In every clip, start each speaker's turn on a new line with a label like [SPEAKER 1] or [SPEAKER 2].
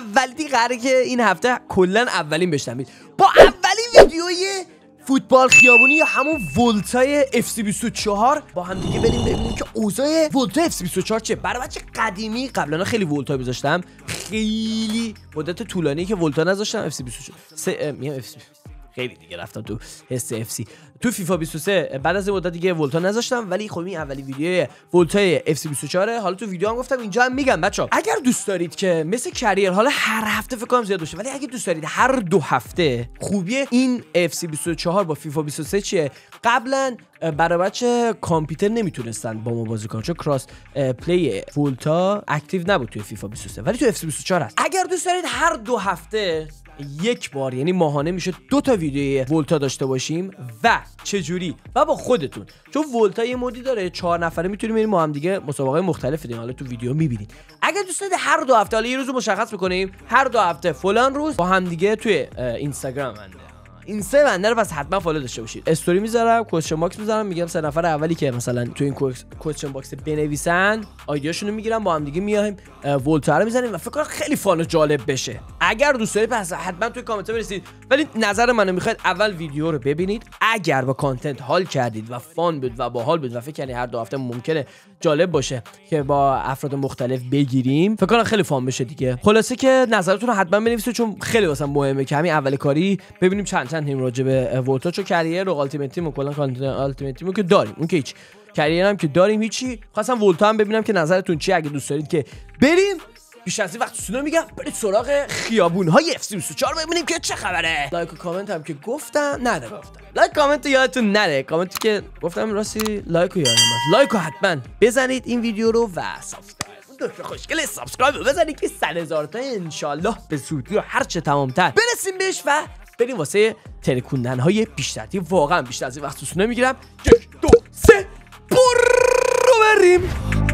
[SPEAKER 1] اولی قراره که این هفته کلا اولین بشنوید با اولین ویدیوی فوتبال خیابونی یا همون ولتای FC24 با هم دیگه بریم ببینیم که اوضاع ولتای FC24 چیه. برای بچه قدیمی قبلا خیلی ولتا میذاشتم، خیلی مدت طولانی که ولتا نذاشتم. FC24 میام خیلی دیگه رفتم تو حس FC تو فیفا 23 بعد از این مدت دیگه ولتا نذاشتم، ولی خب این اولین ویدیوی ولتای FC24. حالا تو ویدیو هم گفتم اینجا هم میگم بچه‌ها اگر دوست دارید که مثل کریر حالا هر هفته فکر کنم زیاد باشه، ولی اگه دوست دارید هر 2 هفته، خوبی این FC24 با فیفا 23 چیه؟ قبلا برای بچه کامپیوتر نمیتونستن با ما بازی کنن چون کراس پلی ولتا اکتیو نبود توی فیفا 23، ولی تو FC24 هست. اگر دوست دارید هر 2 هفته یک بار یعنی ماهانه میشه 2 تا ویدیوی ولتا داشته باشیم و چجوری و با خودتون، چون ولتا یه مودی داره 4 نفره میتونیم بریم ما هم دیگه مسابقه مختلف بدیم، حالا تو ویدیو میبینید. اگر دوست دارید هر 2 هفته، حالا یه روزو مشخص میکنیم هر 2 هفته فلان روز با هم دیگه توی اینستاگرام بنده رو پس حتما فالو داشته باشید. استوری میذارم، کوئسچن باکس میذارم، میگم 3 نفر اولی که مثلا تو این کوئسچن باکس بنویسن آیدیاشونو میگیرم، با هم دیگه میایم ولتا رو میزنیم و فکر کنم خیلی فان و جالب بشه. اگر دوست دارید پس حتما توی کامنت برسید، ولی نظر منو میخواید اول ویدیو رو ببینید. اگر با کانتنت حال کردید و فان بود و باحال بود و فکر کنید هر 2 هفته ممکنه جالب باشه که با افراد مختلف بگیریم، فکر کنم خیلی فان بشه دیگه. خلاصه که نظرتون رو حتما بنویسید چون خیلی واسم مهمه که همین اول کاری ببینیم چند تیم راجع به ولتا، چون کریر و التیمیت تیم و کلا کانتنت التیمیت تیمو که داریم، اون که هیچ، کریر هم که داریم هیچی. خواستم ولتا هم ببینم که نظرتون چیه. اگه دوست دارید که بریم بیشتر از این وقت سونا میگم برید سراغ خیابون‌های FC24 ببینیم که چه خبره. لایک و کامنت هم که گفتم لایک کامنت یادتون نره، کامنتی که گفتم راستی لایک و یادم رفت، لایک رو حتما بزنید این ویدیو رو و سابسکرایب خوشگله سابسکرایب رو بزنید که 100,000 تا انشالله به زودی و هر چه تمام‌تر برسیم بهش و بریم واسه ترکوندن های بیشتر. واقعا بیشتر از این وقت سوسونه میگیرم. 1 2 3 برو بریم.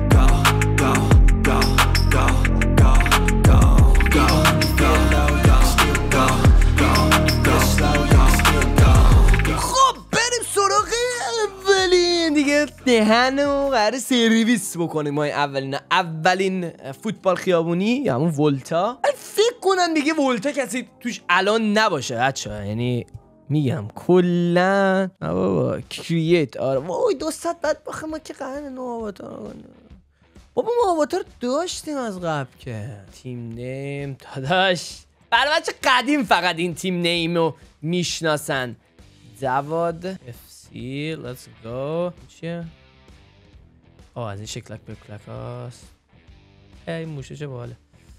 [SPEAKER 1] خب بریم سراغ اولین دیگه دهنو قراره سرویس بکنیم. ما اولین فوتبال خیابونی یا همون ولتا. فکر کنم دیگه ولتا کسی توش الان نباشه بچه‌ها، یعنی میگم کلا بابا کرییت وای 200 بعد بخوام ما که قراره نو آواتار بابا ما آواتار داشتیم از قبل که تیم نیم داداش برای بچه قدیم فقط این تیم نیمو میشناسن. جواد FC let's go چیه؟ از این شکلک بکلک هاست. این موشه چه باحاله.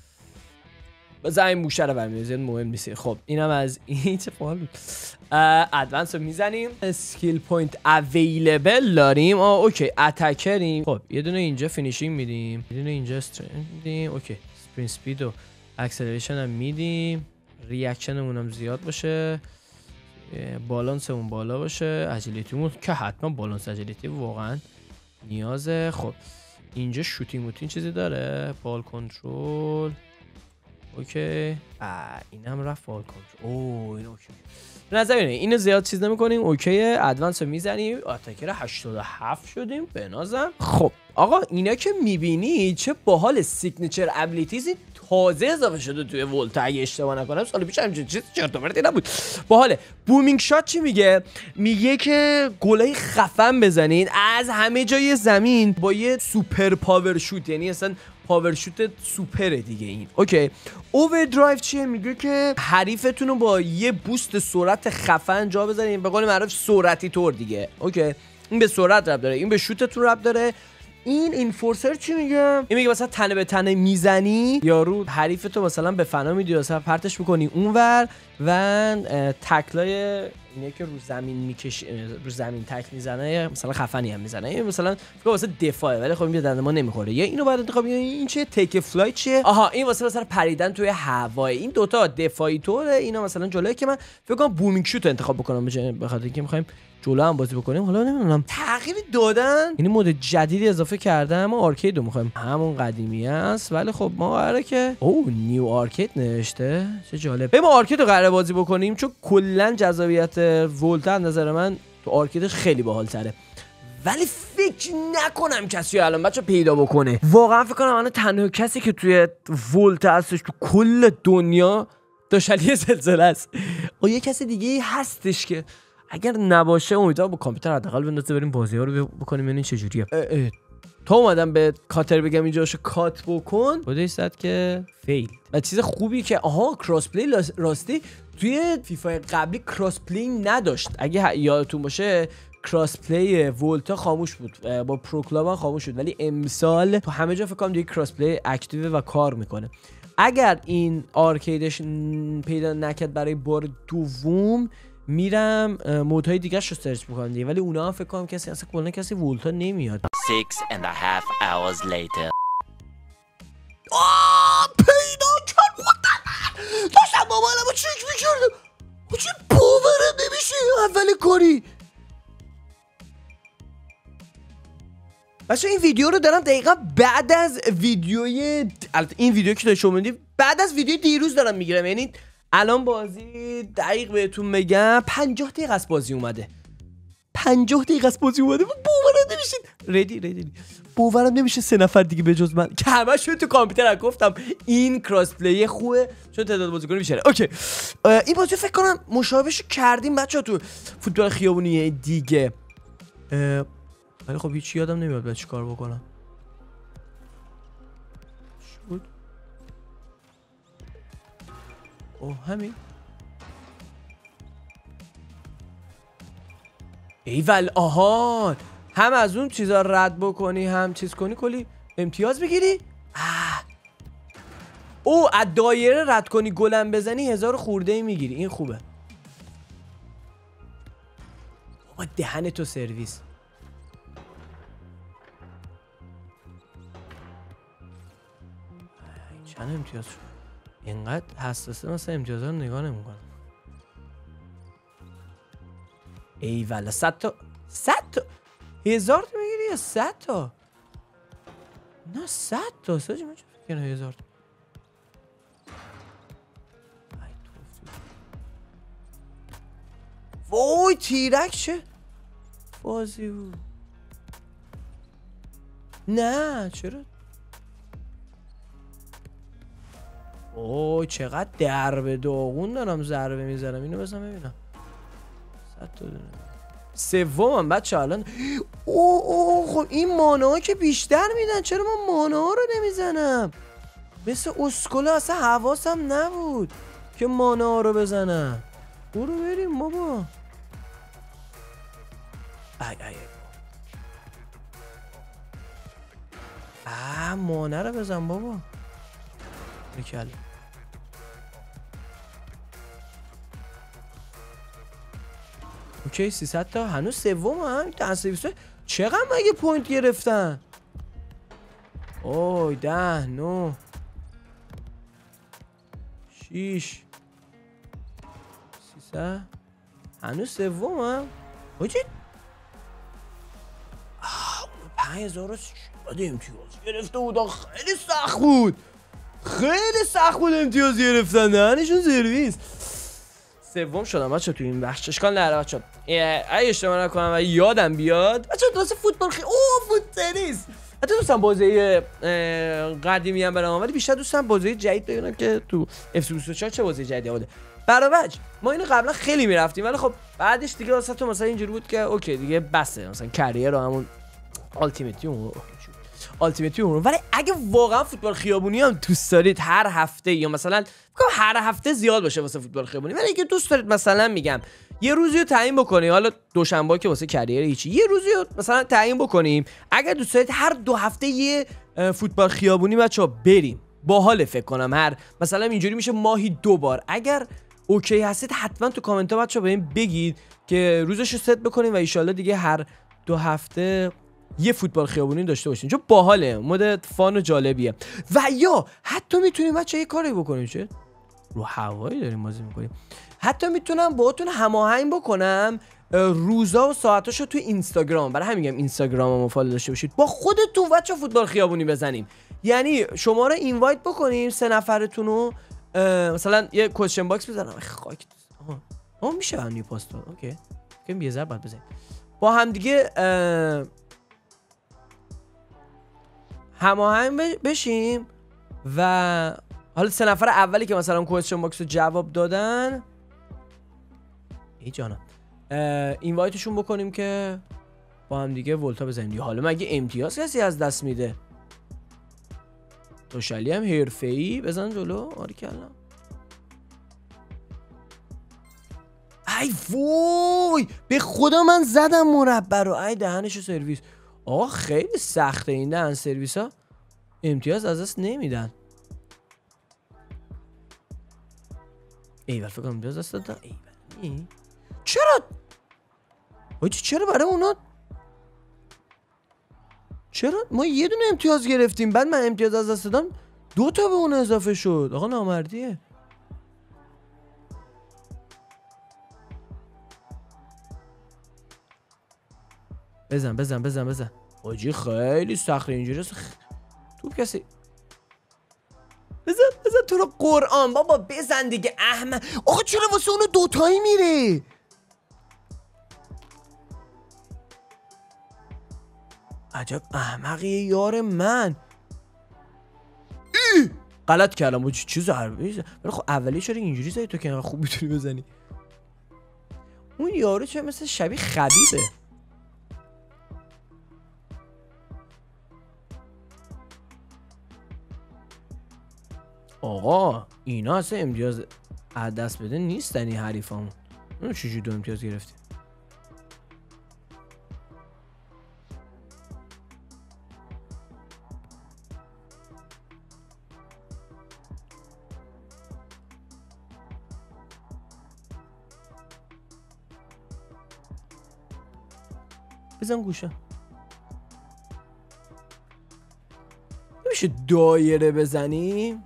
[SPEAKER 1] بذار این موشه رو برمی‌داریم زیاد مهم نیست. خب اینم از این چه باحال بود. ادوانس رو میزنیم. اسکیل پوینت اویلیبل داریم. اوکی اتکریم. خب یه دونه اینجا فینیشینگ میدیم، یه دونه اینجا استرنت میدیم. اوکی اسپرینت اسپید و اکسلریشن هم میدیم، ریاکشنمون هم زیاد باشه، بالانسمون بالا باشه، اجیلیتیمون که حتما بالانس اجیلیتی واقعا نیازه. خب اینجا شوتینگ موتین چیزی داره، بال کنترل اوکی. این هم رفت بال کنترل. این اوکی. به نظر اینو زیاد چیز نمی‌کنیم. اوکی ادوانس رو میزنیم. اتکر 87 شدیم به نظر. خب آقا اینا که میبینی چه باحال سیگنچر ابیلیتیز تازه اضافه شده توی ولتا. اگه اشتباه نکنم سال پیش همچین چیز چرت و پرتی نبود. باحاله. بومینگ شات چی میگه؟ میگه که گلای خفن بزنید از همه جای زمین با یه سوپر پاور شوت، یعنی اصلا پاور شوت سوپره دیگه این. اوکی. اووردرایو چیه؟ میگه که حریفتون رو با یه بوست سرعت خفن جا بزنید، به قول معروف سرعتی طور دیگه. اوکی. این به سرعت ربط داره، این به شوتتون ربط داره. این اینفورسر چی میگه؟ این میگه مثلا تنه به تنه میزنی یارو حریفتو مثلا به فنا میدی مثلا پرتش میکنی اونور و تکلای اینه که رو زمین میکشه، رو زمین تکل میزنه مثلا خفنی هم میزنه. این مثلا فکر واسه دفاعه ولی خب این دنده ما نمیخوره. یا اینو بعد انتخاب. این چیه؟ تیک فلای چیه؟ این واسه مثلا پریدن توی هوا. این دوتا دفاعی طوره، اینا مثلا جلوی که من فکر کنم بومینگ شوت انتخاب بکنم به خاطر اینکه میخوایم جلو هم بازی بکنیم. حالا نمیدونم تغییری دادن، یعنی مود جدیدی اضافه کردن. ما آرکیدو میخوایم، همون قدیمی است ولی خب ما قراره که نیو آرکید نوشته. چه جالب. ما آرکیدو قراره بازی بکنیم چون کلا جذابیت ولتا از نظر من تو آرکیدش خیلی باحال تره ولی فکر نکنم کسی الان بچه پیدا بکنه. واقعا فکر کنم الان تنها کسی که توی ولت هستش تو کل دنیا داشتالی زلزله است. یه کسی دیگه هستش که اگر نباشه امیدوارم با کامپیوتر حداقل بندازه بریم بازی ها رو بکنیم ببینیم چه جوریه. تا اومدم به کاتر بگم اینجاشو کات بکن بوده صد که فیل. و چیز خوبی که کراس پلی راستی توی فیفا قبلی کراس پلی نداشت. اگه یادتون باشه کراس پلی ولتا خاموش بود، با پرو کلاب هم خاموش بود، ولی امسال تو همه جا فکر کنم دیگه کراس پلی اکتیو و کار میکنه. اگر این آرکیدش پیدا نکرد برای بار دوم میرم مودهای دیگه رو سرچ میکنم دیگه، ولی اونا هم فکر کنم کسی اصلا کلا کسی ولتا نمیاد.
[SPEAKER 2] 6.5 hours later.
[SPEAKER 1] پیدا کرد. داشتم موبایلمو چک میکردم، چه باورم نمیشه. اول کاری بچه این ویدیو رو دارم دقیقا بعد از ویدیوی این ویدیو که شما میدید بعد از ویدیو دیروز دارم میگیرم. یعنی الان بازی دقیق بهتون میگم 50 دقیقه از بازی اومده. 50 دقیقه از بازی اومده. باورم نمیشه. ردی باورم نمیشه 3 نفر دیگه به جز من که همه شد تو کامپیوتر گفتم این کراس پلی خوبه چون تعداد بازیکن بیشتره. اوکی این بازی فکر کنم مشابهش کردیم بچه‌ها تو فوتبال خیابونی دیگه، ولی خب هیچ یادم نمیاد باید چی کار بکنم. شد همین. ایول آهان، هم از اون چیزا رد بکنی هم چیز کنی کلی امتیاز بگیری. از دایره رد کنی گلم بزنی 1000 خورده ای میگیری. این خوبه. بابا دهن تو سرویس. چند امتیاز شد؟ اینقدر حساسه مثلا امتیازها رو نگاه نمیکنم. ایوالا 100 تا 1000 تا میگیری یا 100 تا؟ نه 100 تا. ساجی من چه فکر کنم 1000 تا. وای تیرک چه بازی بود. نه چرا؟ اوه چقدر درب داغون دارم ضربه میزنم. اینو بزنم ببینم. 100 تا دارم. سومم بچه الان. خب این مانا ها که بیشتر میدن، چرا من مانا ها رو نمیزنم؟ مثل اسکولا اصلا حواسم نبود که مانا ها رو بزنم. برو بریم بابا. مانه رو بزن بابا. بکل اوکی 300 تا. هنوز سوم هم تنسیبیسه. چقدر مگه پوینت گرفتن؟ 10 9 6 300. هنوز سوم هم اوکی 5000 امتیاز گرفته بود. خیلی سخت بود. امتیاز گرفتن. دهنشون سرویس. سوم شدم بچه تو این بخش. اشکال نداره بچه. اگه اشتباه نکنم و یادم بیاد بچه درست فوتبال فوت تنیس حتی دوستم بازی قدیمی هم برام، ولی بیشتر دوستم بازی جدید ببینم که تو اف 24 چه بازی جدیدی اومده. برای ما اینو قبلا خیلی میرفتیم، ولی خب بعدش دیگه واسه تو مثلا اینجوری بود که اوکی دیگه بسه، مثلا کریر رو همون التیمیتی اون. ولی اگه واقعا فوتبال خیابونی هم دوست دارید هر هفته، یا مثلا هر هفته زیاد باشه واسه فوتبال خیابونی، ولی اگه دوست دارید مثلا میگم یه روزی رو تعیین بکنیم، حالا دوشنبه که واسه کریر هیچی، یه روزی رو مثلا تعیین بکنیم اگه دوست دارید هر 2 هفته یه فوتبال خیابونی بچا بریم، باحال فکر کنم هر مثلا اینجوری میشه ماهی 2 بار. اگر اوکی هستید حتما تو کامنت ها بچا بهم بگید که روزش رو ست بکنیم و ان شاءالله دیگه هر 2 هفته یه فوتبال خیابونی داشته باشین، چون باحاله، مود فان و جالبیه. و یا حتی میتونیم بچا یه کاری بکنیم، چه رو هوایی داریم بازی میکنیم، حتی میتونم باهاتون هماهنگ بکنم روزا و ساعتاشو تو اینستاگرام، برای همین میگم اینستاگراممو فالو داشته باشید، با خودتون بچا فوتبال خیابونی بزنیم. یعنی شما رو اینوایت بکنیم 3 نفرتون رو، مثلا یه کوشن باکس بزنم. خاک میشه همین پاستو. اوکی کم یه ذره بعد بزنیم. با هم دیگه هماهنگ بشیم و حالا 3 نفر اولی که مثلا کوئسچن باکس رو جواب دادن ای جانم اینوایتشون بکنیم که با هم دیگه ولتا بزنیم دیگه. حالا مگه امتیاز کسی از دست میده؟ توشلی هم حرفه‌ای بزن جلو. آری کلا ای وای به خدا من زدم مربع رو. ای دهنشو سرویس. آقا خیلی سخته این دهن سرویس ها. امتیاز از دست نمیدن. ایول فکر کنم امتیاز دست دادن. ایول چرا؟ حاجی چرا برای اونا؟ چرا؟ ما یه دونه امتیاز گرفتیم بعد من امتیاز از دست دادم 2 تا به اون اضافه شد. آقا نامردیه. بزن حاجی خیلی سخته اینجوری. توپ کسی بزن تو رو قرآن بابا بزن دیگه احمد. آقا چرا واسه اونو 2 تایی میره؟ عجب احمقیه یار من. غلط کردم با چه ضربه. ولی خب اولی چرا اینجوری زدی تو که انقدر خوب میتونی بزنی؟ اون یارو چه مثل شبیه خبیبه. آقا اینا اصلا امتیاز از دست بده نیستن این حریفامون. اونو چجوری 2 امتیاز گرفتیم؟ بزن گوشه. نمیشه دایره بزنیم؟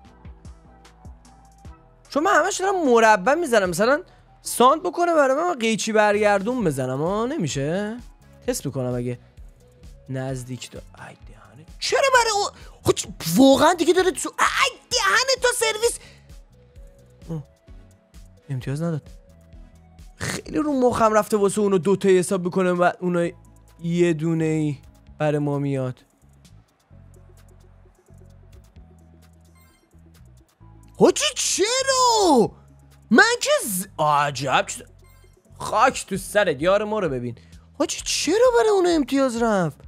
[SPEAKER 1] چون من همش دارم مربع میزنم. مثلا ساند بکنه برای من قیچی برگردون بزنم. نمیشه؟ تست میکنم اگه نزدیک دار. ای دهنه چرا برای اون واقعا دیگه داره تو. ای دهنه تو سرویس. امتیاز نداد. خیلی رو مخم رفته واسه اونو 2 تا حساب بکنه و اونو یه دونه ای برای ما میاد. حاجی چرا؟ من که عجب خاک تو سرت یار ما رو ببین. حاجی چرا برای اون امتیاز رفت؟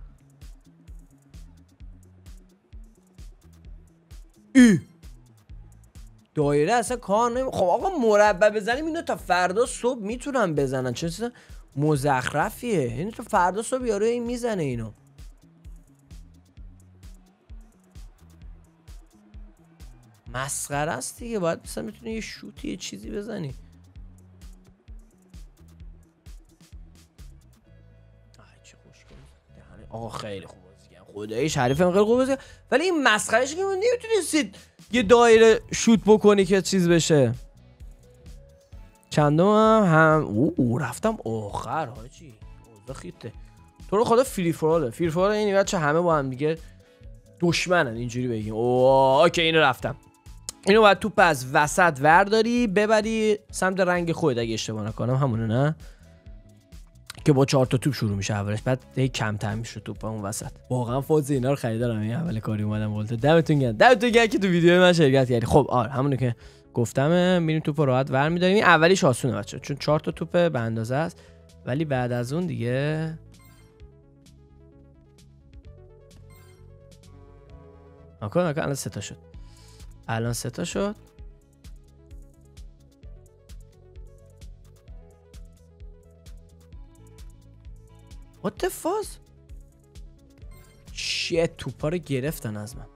[SPEAKER 1] دایره اصلا کار نمی. خب آقا مربع بزنیم اینو تا فردا صبح میتونن بزنن. چه چیز مزخرفیه. اینو تا فردا صبح یارو این میزنه اینو. مسخره است دیگه. باید مثلا میتونی یه شوتی یه چیزی بزنی. چه خوشگل. آقا خیلی خوب بازی کردن. خداییش حریفم خیلی خوب بازی کردن. ولی این مسخرهش که نمیتونستید یه دایره شوت بکنی که چیز بشه. چندم هم رفتم آخر حاجی. اوضاع خیته. تو رو خدا فری فور این بچه همه با هم دیگه دشمنن اینجوری بگیم. اوکی اینو رفتم. اینو باید توپ از وسط ورداری ببری سمت رنگ خود اگه اشتباه نکنم همونه نه که با 4 تا توپ شروع میشه اولش بعد هی کمتر میشه توپ اون وسط. واقعا فاز اینا رو خریدارم. این اول کاری اومدم ولتا. دمتون گرم که تو ویدیو من شرکت کردید. خب همونه که گفتم میریم توپ رو راحت ور میداریم. این اولیش آسونه بچا چون 4 تا توپ به اندازه است ولی بعد از اون دیگه الان 3 تا شد. الان 3 تا شد. What the fuck؟ شیت توپا رو گرفتن از من.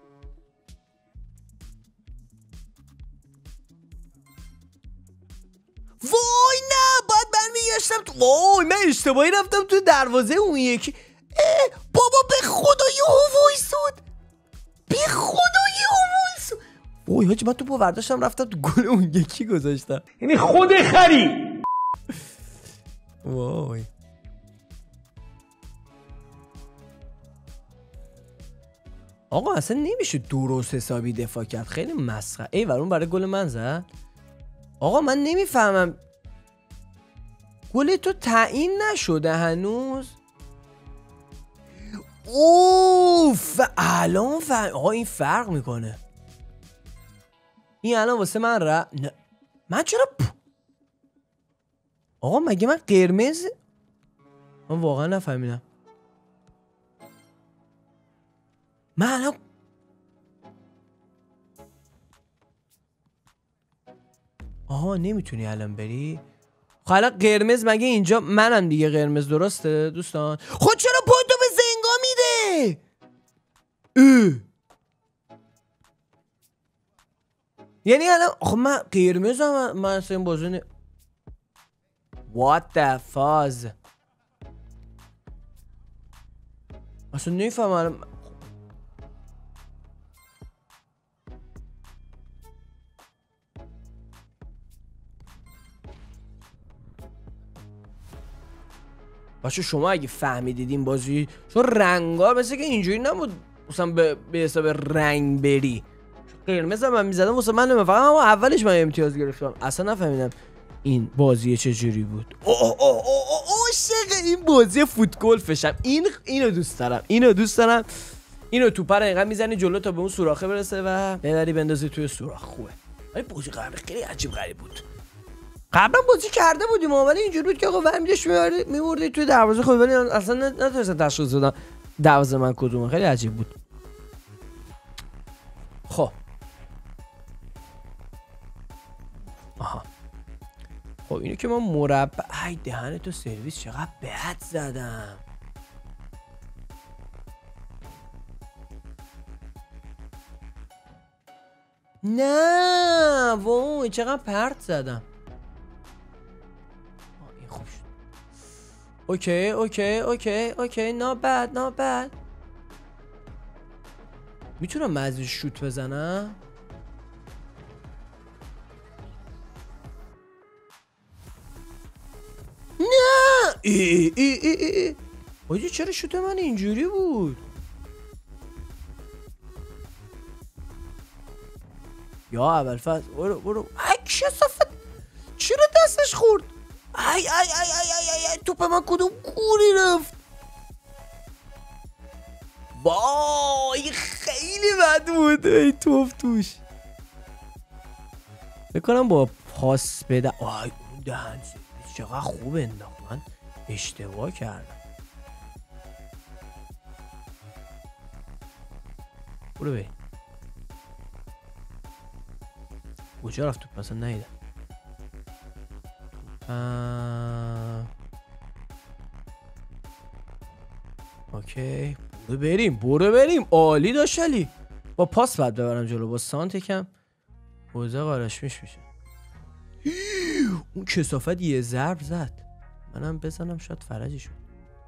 [SPEAKER 1] وای نه باید برمیگشتم تو. وای من اشتباهی رفتم تو دروازه اون یکی. بابا به خدا یهو وایساد. به خدا یهو وایساد. وای حاجی من توپو برداشتم رفتم تو گل اون یکی گذاشتم. یعنی خود خری. وای آقا اصلا نمیشه درست حسابی دفاع کرد. خیلی مسخره. ای ورون برای گل من زد. آقا من نمیفهمم گل تو تعیین نشده هنوز. اوف الان آقا این فرق میکنه. این الان واسه من نه. من چرا آقا مگه من قرمز؟ من واقعا نفهمیدم. من الان آها نمیتونی الان بری؟ خب الان قرمز مگه اینجا منم دیگه قرمز درسته دوستان؟ خود چرا پوینتو به زنگا میده؟ یعنی الان خب من قرمزم، من اصلا این بازی What the fuzz. اصلا نمیفهمم. باشه شما اگه فهمیدید این بازی چون رنگا مثل که اینجوری نبود مثلا به حساب رنگ بری. قرمز هم من میزدم واسه من نمیفهمم، اما اولش من امتیاز گرفتم اصلا نفهمیدم این بازی چجوری بود. عاشق این بازی فوتبال فشم. اینو دوست دارم، اینو دوست دارم. اینو توپر اینقدر میزنی جلو تا به اون سوراخه برسه و ببری بندازی توی سوراخ. خوبه. ولی بازی قبل خیلی عجیب غریب بود. قبلا بازی کرده بودیم ولی اینجوری بود که آقا ومیدش میوردی توی دروازه. خب ولی اصلا نتونستم تشخیص بدم دروازه من کدومه. خیلی عجیب بود. خب آها خب اینو که من مربع ای دهنتو سرویس چقدر بد زدم. نه وای چقدر پرت زدم. این خوب شد. اوکی not bad. میتونم مزید شوت بزنم؟ نه آجی چرا شوت من اینجوری بود؟ یا اول فاز برو ای کثافت چرا دستش خورد؟ ای توپ من کدوم کوری رفت؟ وای خیلی بد بود ای توپ توش. بکنم با پاس بده. آی اون دهن چقدر خوب انداخت. من اشتباه کردم. برو بی کجا رفت توپ اصلا ندیدم. اوکی برو بریم عالی داشت علی. با پاس بعد ببرم جلو با سانت یکم حوزه قارش میشه. اون کثافت یه ضرب زد. منم بزنم شاید فرجی شد.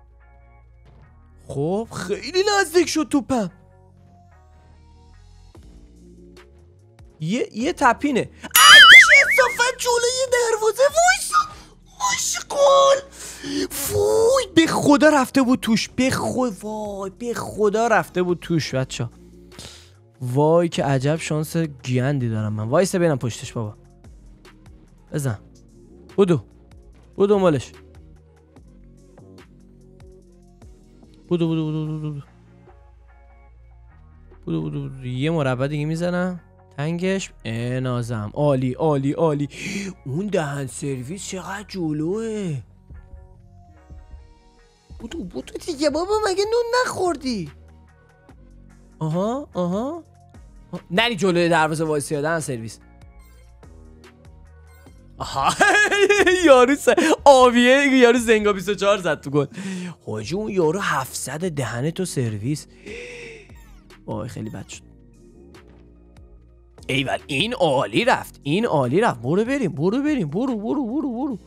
[SPEAKER 1] خب خیلی نزدیک شد توپم. یه تپینه. ای کثافت جلوی دروازه گل. وای به خدا رفته بود توش. به خدا رفته بود توش بچه. وای که عجب شانس گیندی دارم من. وایسه بینم پشتش بابا. بزن بودو مالش. بودو یه مربع دیگه میزنم تنگش. نازم عالی. اون دهن سرویس چقدر جلوه. بودو دیگه بابا مگه نون نخوردی؟ آها نری جلوی دروازه وایسی دهن سرویس. آها یارو آویه یارو زنگا 24 زد تو گل. حاجی اون یارو 700 دهنه تو سرویس. وای خیلی بد شد. ایول این عالی رفت. برو بریم.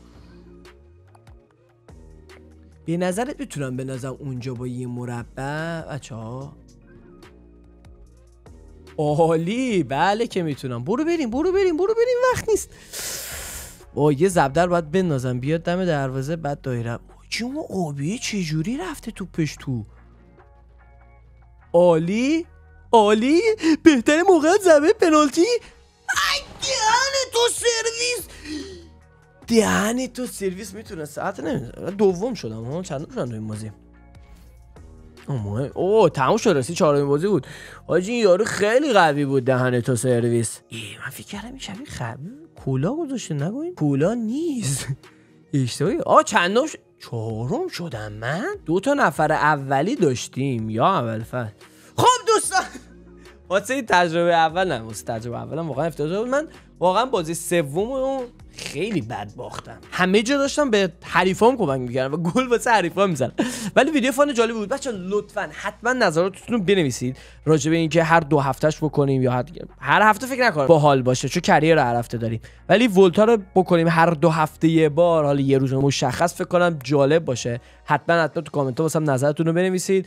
[SPEAKER 1] به نظرت میتونم بنازم اونجا با یه مربع بچه‌ها؟ عالی بله که میتونم. برو بریم وقت نیست. یه زبدر باید بندازم بیاد دم دروازه بعد دایره. چی اون آبیه چجوری رفته توپش تو؟ عالی بهترین موقعیت ضربه پنالتی. ای دهن تو سرویس. دهنی تو سرویس میتونه ساعت نمیدونم دوم شدم ها. چندم شدن تو این بازی؟ اوه تموم شد، رسید چهارمین بازی بود. حاجی این یارو خیلی قوی بود. دهنه تو سرویس. من فکر کردم این شبیه کولا گذاشته. نگوین کولا نیست. اشتباهی. چندم چهارم شدم من. 2 نفر اولی داشتیم یا اول فصل. خب دوستان واسه این تجربه اول نه، واسه تجربه اولم واقعا افتضاح بود. من واقعا بازی سومو خیلی بد باختم. همه جا داشتم به حریفام کمک می‌کردم و گل واسه حریفام می‌زدم. ولی ویدیو فان جالب بود. بچه‌ها لطفاً حتما نظراتتون رو بنویسید راجع به اینکه هر 2 هفتهش بکنیم یا هر هفته فکر نکنم باحال باشه چون کریر هر هفته داریم. ولی ولتا رو بکنیم هر 2 هفته یه بار، حالا یه روز مشخص فکر کنم جالب باشه. حتما تو کامنت‌ها واسم نظرتون رو بنویسید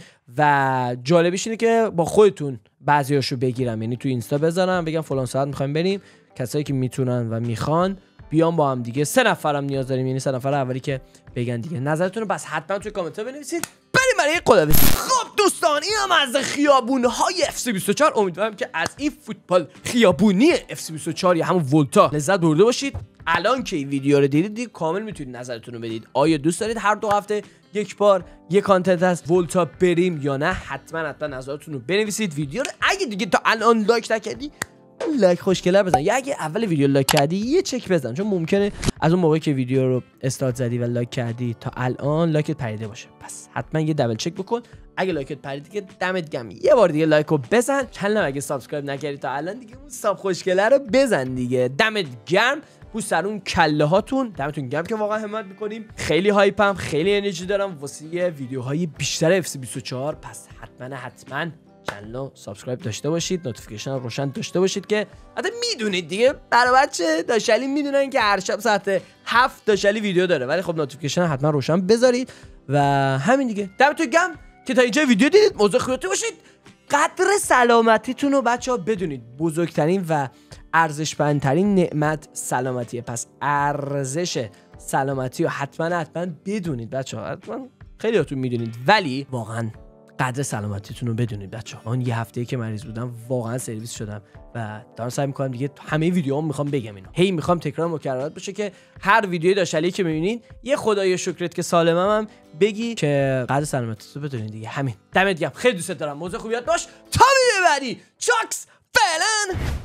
[SPEAKER 1] و جالبیش اینه که با خودتون بعضیاشو بگیرم، یعنی تو اینستا بذارم بگم فلان ساعت می‌خوایم بریم. کسایی که میتونن و میخوان بیان با هم دیگه. 3 نفرم نیاز داریم، یعنی 3 نفر اولی که بگن دیگه نظرتون رو بس حتما توی کامنت ها بنویسید. بریم برای خداحافظی. خب دوستان اینم از خیابون‌های FC24. امیدوارم که از این فوتبال خیابونی FC24 یا همون ولتا لذت برده باشید. الان که این ویدیو رو دیدید کامل میتونید نظرتون رو بدید. آیا دوست دارید هر 2 هفته یک بار یک کانتنت از ولتا بریم یا نه؟ حتما نظرتون رو بنویسید. ویدیو رو اگه دیگه تا الان لایک نکردی لایک خوشگله بزن، یا اگه اول ویدیو لایک کردی یه چک بزن، چون ممکنه از اون موقعی که ویدیو رو استارت زدی و لایک کردی تا الان لایکت پریده باشه. پس حتما یه دبل چک بکن. اگه لایکت پریده که دمت گرم، یه بار دیگه لایک رو بزن. چنل اگه سابسکرایب نکردی تا الان دیگه اون ساب خوشگله رو بزن دیگه. دمت گرم. بوس سر اون کله هاتون. دمتون گرم که واقعا همت میکنیم. خیلی هایپم، خیلی انرژی دارم واسه ویدیوهای بیشتر FC24. پس حتما چنل رو سابسکرایب داشته باشید، نوتیفیکیشن رو روشن داشته باشید که حتی میدونید دیگه. برای بچه داشلی میدونن که هر شب ساعت 7 داشلی ویدیو داره، ولی خب نوتیفیکیشن حتما روشن بذارید و همین دیگه. دمتون گرم که تا اینجا ویدیو دیدید. موضوع خودتون باشید. قدر سلامتیتون رو بچه‌ها بدونید. بزرگترین و ارزشمندترین نعمت سلامتیه. پس ارزش سلامتی رو حتما بدونید بچه‌ها. حتما خیلیاتون میدونید، ولی واقعا قدر سلامتیتون رو بدونید بچه‌ها. من یه هفته‌ای که مریض بودم واقعا سرویس شدم و دارم سعی می‌کنم دیگه همه ویدیوام میخوام بگم اینو. میخوام تکرار مکررات بشه که هر ویدیوی داشلی که می‌بینید یه خدای شکرت که سالمم بگی که قدر سلامتیتون رو بدونید دیگه. همین. دمت گرم. خیلی دوست دارم. موضوع خوب یاد باش. تا ویدیو بعدی. چاکس فعلا.